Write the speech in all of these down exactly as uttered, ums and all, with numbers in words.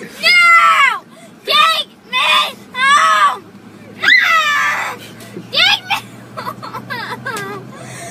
No! Take me home! No! Take me home!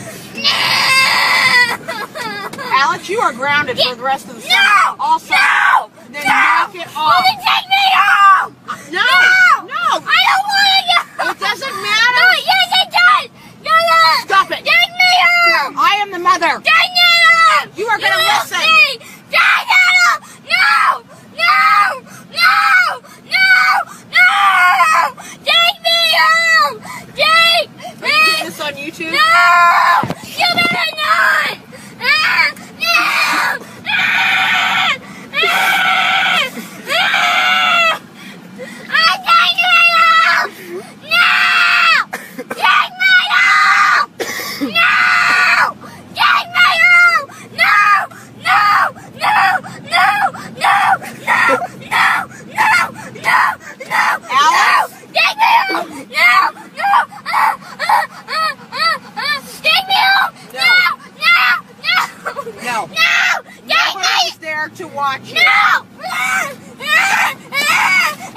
No! Alex, you are grounded Get, for the rest of the no, summer. Also, no! then no! knock it off. Will you take me home? No! No! No! I don't want to go! It doesn't matter! No, yes it does! No, no! Stop it! Take me home! I am the mother! Take me home! You are going to listen! Me. Take me home! No! No! No! No! No! Take me home! Take Are me! you getting this on YouTube? No! You better not! Ah! No! Ah! Ah! Ah! I take me home! No! Take me home! No! Take me home! No! No! No! No! No! No! No! No! No! No! Alex? No! Take me home! No! No! Ah! Ah! Ah! Ah! Ah! Take me home! No! No! No! No. No! Take me! Nobody's there to watch you. No! Ah! Ah! Ah! Ah!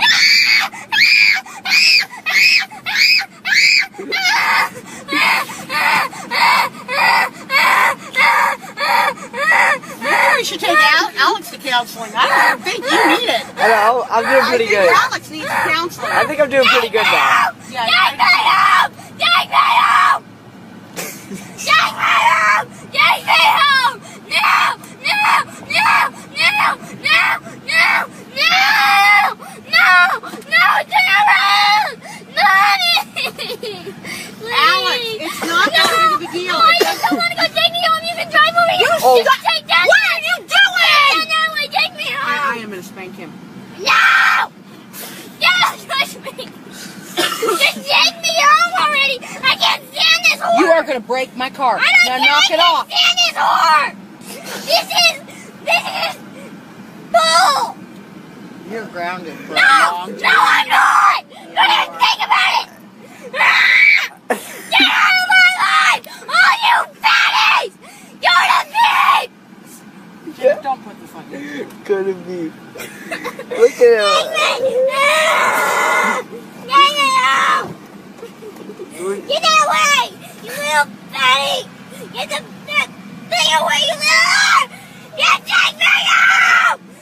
Maybe we should take Al Alex to counseling. I don't think you need it. I know, I'm doing pretty I think good. Alex needs counseling. I think I'm doing pretty good now. Yeah, Take me home! Take me home! Take me home! Take me home! No! No! No! No! No! No! No! No! No! Darren! Mommy! Please! Alex, it's not that big of a deal. No, I just don't want to go. Take me home. You can drive over here. Oh. You can take that. What are you doing? No, no, no, take me home. I, I am going to spank him. No! Don't touch me! Just take me home already! I can't stand this whore! You are going to break my car. I don't Now care, knock I it off. can't stand this whore! This is... This is... bull! You're grounded for a No! long No, time. I'm not! Don't even think about it! Ah! Get out of my life! All you fatties! Go to bed! Just don't put this on you. Gonna be. Look at him. Get that away! You little fatty! Get the that thing away, you little... You take me out!